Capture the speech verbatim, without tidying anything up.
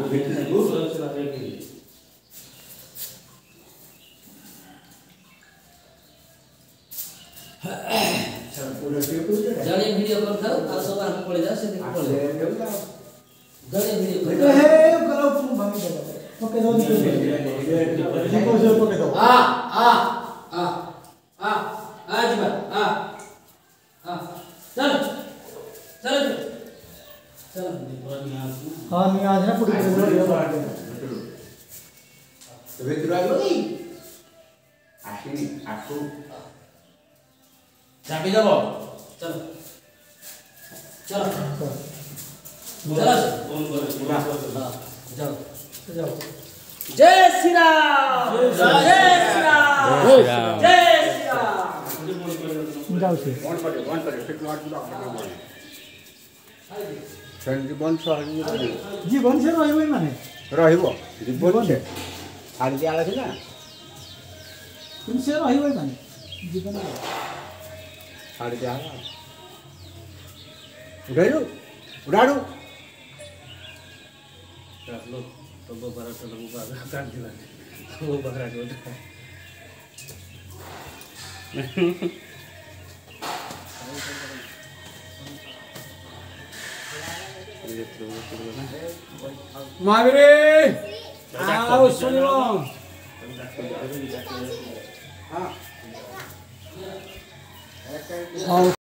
जड़े वीडियो कर दो और सब हम पड़े जा से देख पड़े जड़े वीडियो कर हे करो तुम भागी दो ओके दो देखो जो पके दो आ आ आ आ आज बा आ आ चल चल चल हां मैं आज ना पुटी के दो तबे तुरा गई आशीनी आकू चाबी दबो चल चल चल फोन कर पूरा हां जाओ जाओ जय श्री राम जय श्री राम जय श्री राम जय श्री राम जाओ से कौन करे कौन करे फिट मार पूरा जीवन सहजी जीवन से रहिबो माने रहिबो जीवन से आर दियाला छै ना तुम से रहिबो माने जीवन आर दियाला उड़ाइलो उड़ाडू लो तो वो बड़ा तो वो बड़ा काट दिला वो बकरा को मागरे आओ सुनो हां आओ